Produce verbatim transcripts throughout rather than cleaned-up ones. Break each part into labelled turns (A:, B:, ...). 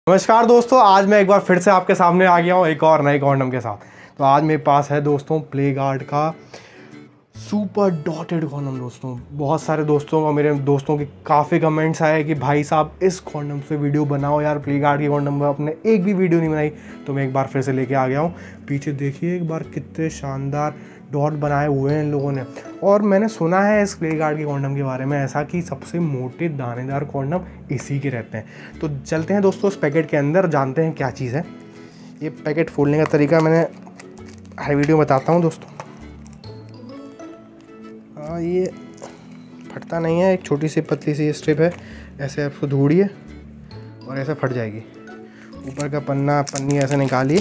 A: नमस्कार दोस्तों, आज मैं एक बार फिर से आपके सामने आ गया हूँ एक और नए कॉन्डम के साथ। तो आज मेरे पास है दोस्तों प्लेगार्ड का सुपर डॉटेड कॉन्डम। दोस्तों बहुत सारे दोस्तों का मेरे दोस्तों के काफ़ी कमेंट्स आए कि भाई साहब इस कॉन्डम से वीडियो बनाओ यार। प्लेगार्ड की कॉन्डम में आपने एक भी वीडियो नहीं बनाई, तो मैं एक बार फिर से लेके आ गया हूँ। पीछे देखिए एक बार कितने शानदार डॉट बनाए हुए हैं इन लोगों ने। और मैंने सुना है इस प्लेगार्ड के कॉन्डम के बारे में ऐसा कि सबसे मोटे दानेदार कॉन्डम इसी के रहते हैं। तो चलते हैं दोस्तों उस पैकेट के अंदर, जानते हैं क्या चीज़ है। ये पैकेट खोलने का तरीका मैंने हर वीडियो में बताता हूँ दोस्तों। हाँ, ये फटता नहीं है, एक छोटी सी पतली सी स्ट्रिप है, ऐसे आप उसको ढूंढिए और ऐसे फट जाएगी। ऊपर का पन्ना पन्नी ऐसे निकालिए,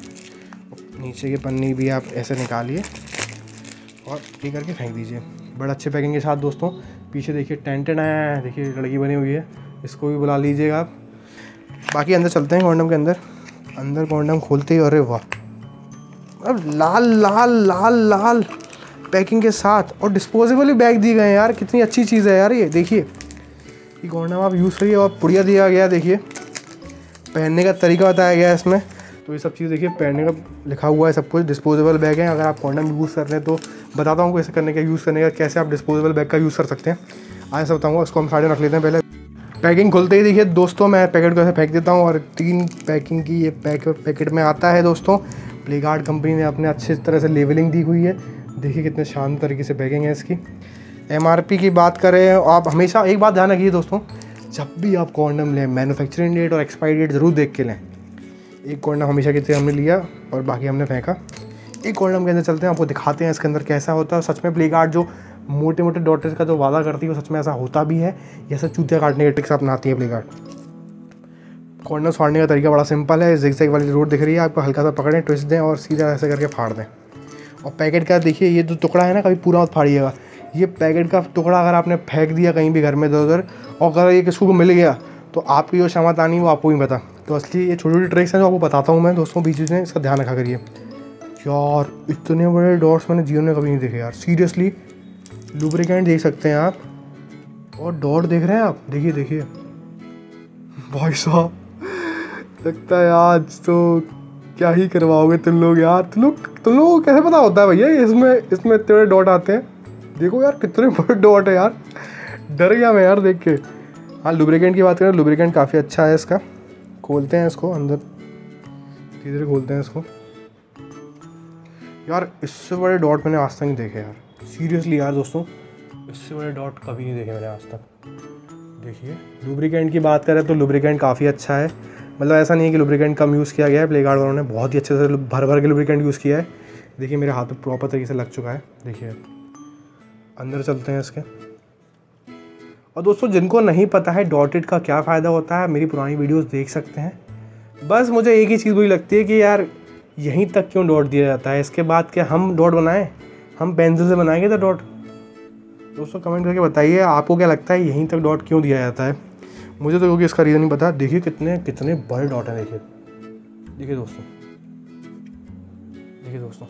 A: नीचे की पन्नी भी आप ऐसे निकालिए और ये करके फेंक दीजिए बड़ा अच्छे पैकिंग के साथ। दोस्तों पीछे देखिए टेंटेड आया है, देखिए लड़की बनी हुई है, इसको भी बुला लीजिएगा आप। बाकी अंदर चलते हैं कॉन्डम के अंदर। अंदर कॉन्डम खोलते ही अरे वाह, अब लाल लाल लाल लाल पैकिंग के साथ और डिस्पोजेबल बैग दिए गए हैं यार। कितनी अच्छी चीज़ है यार ये। देखिए ये कॉन्डम आप यूज़ करिए और पुड़िया दिया गया, देखिए पहनने का तरीका बताया गया है इसमें। तो ये सब चीज़ देखिए पहनने का लिखा हुआ है, सब कुछ डिस्पोजेबल बैग है। अगर आप कॉन्डम यूज़ कर रहे हैं तो बताता हूँ कैसे करने का, यूज़ करने का, कैसे आप डिस्पोजेबल बैग का यूज़ कर सकते हैं आज सब बताऊँगा। उसको हम साइड रख लेते हैं। पहले पैकिंग खुलते ही देखिए दोस्तों मैं पैकेट को ऐसे फेंक देता हूँ और तीन पैकिंग की ये पैक पैकेट में आता है दोस्तों। प्लेगार्ड कंपनी ने अपने अच्छे तरह से लेवलिंग दी हुई है, देखिए कितने शानदार तरीके से पैकिंग है इसकी। एमआरपी की बात करें, आप हमेशा एक बात ध्यान रखिए दोस्तों, जब भी आप कॉन्डम लें मैन्युफैक्चरिंग डेट और एक्सपायरी डेट ज़रूर देख के लें। एक कॉन्डम हमेशा की तरह हमने लिया और बाकी हमने फेंका। एक कॉन्डम के अंदर चलते हैं, आपको दिखाते हैं इसके अंदर कैसा होता है। सच में प्लेगार्ड जो मोटे मोटे डॉटेज का जो वादा करती है वो सच में ऐसा होता भी है, जैसे चूतिया काटने के ट्रिक्स अपनाती है प्लेगार्ड। कॉन्डम फाड़ने का तरीका बड़ा सिंपल है। जिगजैग वाली रोड दिख रही है आपको, हल्का सा पकड़ें, ट्विस्ट दें और सीधा ऐसे करके फाड़ दें। और पैकेट का देखिए ये जो टुकड़ा है ना, कभी पूरा मत फाड़िएगा। ये पैकेट का टुकड़ा अगर आपने फेंक दिया कहीं भी घर में इधर उधर और अगर ये किसी को मिल गया तो आपकी जो क्षमत आनी वो आपको ही पता। तो असली ये छोटी छोटी ट्रिक्स हैं जो आपको बताता हूँ मैं दोस्तों, बीच में इसका ध्यान रखा करिए। यार इतने बड़े डॉट्स मैंने जीवन में कभी नहीं देखे यार, सीरियसली। लुब्रिकेंट देख सकते हैं आप और डॉट देख रहे हैं आप, देखिए देखिए भाई साहब, लगता है आज तो क्या ही करवाओगे तुम लोग यार। तुम लोग तुम लोगों को कैसे पता होता है भैया इसमें इसमें इतने बड़े डॉट आते हैं। देखो यार कितने बड़े डॉट है यार, डर गया मैं यार देख के। हाँ लुब्रिकेंट की बात करें, लुब्रिकेंट काफ़ी अच्छा है इसका। खोलते हैं इसको, अंदर धीरे धीरे खोलते हैं इसको। यार इससे बड़े डॉट मैंने आज तक नहीं देखे यार, सीरियसली यार दोस्तों, इससे बड़े डॉट कभी नहीं देखे मैंने आज तक। देखिए लुब्रिकेंट की बात करें तो लुब्रिकेंट काफ़ी अच्छा है, मतलब ऐसा नहीं है कि लुब्रिकेंट कम यूज़ किया गया है। प्लेगार्ड वालों ने बहुत ही अच्छे से भर भर के लुब्रिकेंट यूज़ किया है। देखिए मेरे हाथ में प्रॉपर तरीके से लग चुका है। देखिए अंदर चलते हैं इसके। और दोस्तों जिनको नहीं पता है डॉटेड का क्या फ़ायदा होता है, मेरी पुरानी वीडियोस देख सकते हैं। बस मुझे एक ही चीज़ बुरी लगती है कि यार यहीं तक क्यों डॉट दिया जाता है, इसके बाद क्या हम डॉट बनाएं, हम पेंसिल से बनाएंगे तो डॉट। दोस्तों कमेंट करके बताइए आपको क्या लगता है यहीं तक डॉट क्यों दिया जाता है। मुझे तो क्योंकि इसका रीज़न नहीं पता। देखिए कितने कितने बड़े डॉट हैं, देखिए देखिए दोस्तों, देखिए दोस्तों।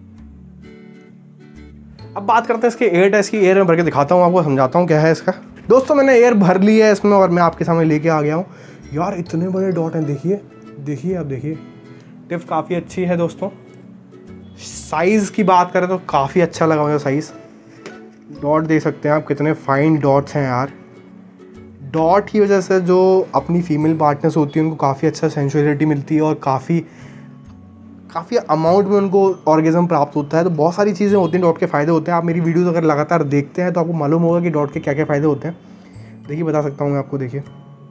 A: अब बात करते हैं इसके एयर टेस्ट की। एयर में भर के दिखाता हूँ आपको, समझाता हूँ क्या है इसका। दोस्तों मैंने एयर भर ली है इसमें और मैं आपके सामने लेके आ गया हूँ। यार इतने बड़े डॉट हैं, देखिए देखिए आप देखिए। टिप काफ़ी अच्छी है दोस्तों। साइज़ की बात करें तो काफ़ी अच्छा लगा मुझे साइज़। डॉट देख सकते हैं आप कितने फाइन डॉट्स हैं यार। डॉट की वजह से जो अपनी फीमेल पार्टनर्स होती हैं उनको काफ़ी अच्छा सेंसुअलिटी मिलती है और काफ़ी काफ़ी अमाउंट में उनको ऑर्गेज़म प्राप्त होता है। तो बहुत सारी चीज़ें होती हैं, डॉट के फ़ायदे होते हैं। आप मेरी वीडियोस अगर लगातार देखते हैं तो आपको मालूम होगा कि डॉट के क्या क्या फ़ायदे होते हैं। देखिए बता सकता हूँ मैं आपको, देखिए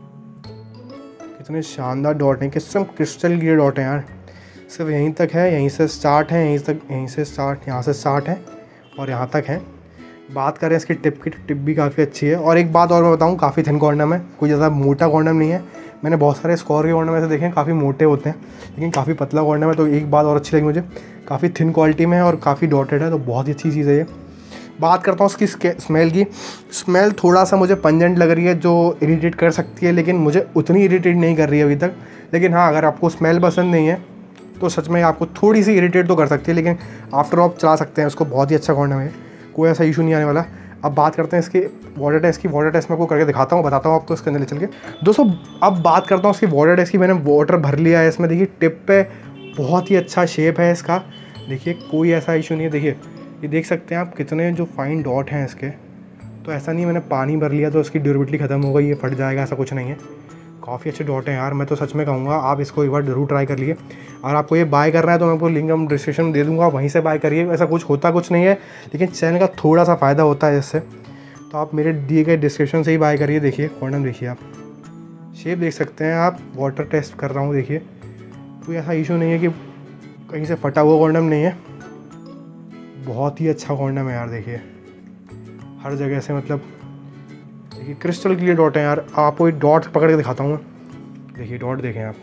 A: कितने शानदार डॉट हैं, किस्म क्रिस्टल क्लियर डॉट हैं यार। सिर्फ यहीं तक है, यहीं से स्टार्ट है, यहीं तक, यहीं से स्टार्ट, यहाँ से स्टार्ट है और यहाँ तक है। बात करें इसकी टिप की, टिप भी काफ़ी अच्छी है। और एक बात और मैं बताऊँ, काफ़ी थिन कॉन्डम है, कोई ज़्यादा मोटा कॉन्डम नहीं है। मैंने बहुत सारे स्कोर के कॉन्डम ऐसे देखे हैं काफ़ी मोटे होते हैं, लेकिन काफ़ी पतला कॉन्डम है। तो एक बात और अच्छी लगी मुझे, काफ़ी थिन क्वालिटी में है और काफ़ी डॉटेड है, तो बहुत ही अच्छी चीज़ है ये। बात करता हूँ उसकी स्मेल की। स्मेल थोड़ा सा मुझे पंजेंट लग रही है जो इरिटेट कर सकती है, लेकिन मुझे उतनी इरिटेट नहीं कर रही है अभी तक। लेकिन हाँ अगर आपको स्मेल पसंद नहीं है तो सच में आपको थोड़ी सी इरिटेट तो कर सकती है, लेकिन आफ्टर ऑफ चला सकते हैं उसको। बहुत ही अच्छा कॉन्डम है, कोई ऐसा इशू नहीं आने वाला। अब बात करते हैं इसकी वाटर टेस्ट की। वाटर टेस्ट मैं आपको करके दिखाता हूँ, बताता हूँ आपको इसके अंदर ले चल के। दोस्तों अब बात करता हूँ इसकी वाटर टेस्ट की। मैंने वाटर भर लिया है इसमें, देखिए टिप पे बहुत ही अच्छा शेप है इसका, देखिए कोई ऐसा इशू नहीं है। देखिए ये देख सकते हैं आप कितने जो फाइन डॉट हैं इसके, तो ऐसा नहीं है मैंने पानी भर लिया तो इसकी ड्यूरेबिलिटी ख़त्म हो गई, ये फट जाएगा, ऐसा कुछ नहीं है। काफ़ी अच्छे डॉट हैं यार, मैं तो सच में कहूँगा आप इसको एक बार ज़रूर ट्राई कर लिए। और आपको ये बाय करना है तो मैं आपको लिंक हम डिस्क्रिप्शन में दे दूँगा, वहीं से बाय करिए। ऐसा कुछ होता कुछ नहीं है, लेकिन चैनल का थोड़ा सा फ़ायदा होता है इससे, तो आप मेरे दिए गए डिस्क्रिप्शन से ही बाय करिए। देखिए कॉन्डम देखिए आप, शेप देख सकते हैं आप, वाटर टेस्ट कर रहा हूँ, देखिए कोई ऐसा इशू नहीं है कि कहीं से फटा हुआ कॉन्डम नहीं है, बहुत ही अच्छा कॉन्डम है यार। देखिए हर जगह से मतलब देखिए क्रिस्टल क्लियर डॉट है यार। आपको एक डॉट पकड़ के दिखाता हूँ मैं, देखिए डॉट देखें आप।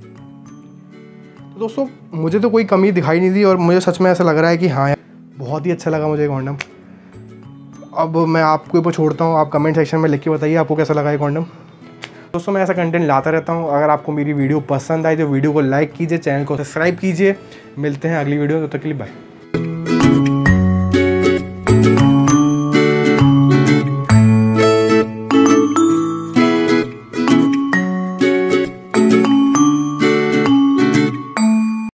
A: तो दोस्तों मुझे तो कोई कमी दिखाई नहीं दी और मुझे सच में ऐसा लग रहा है कि हाँ यार बहुत ही अच्छा लगा मुझे कॉन्डम। अब मैं आपको ऊपर छोड़ता हूँ, आप कमेंट सेक्शन में लिख के बताइए आपको कैसा लगा ये कॉन्डम। दोस्तों मैं ऐसा कंटेंट लाता रहता हूँ, अगर आपको मेरी वीडियो पसंद आई तो वीडियो को लाइक कीजिए, चैनल को सब्सक्राइब कीजिए। मिलते हैं अगली वीडियो में, तब तक के लिए बाय।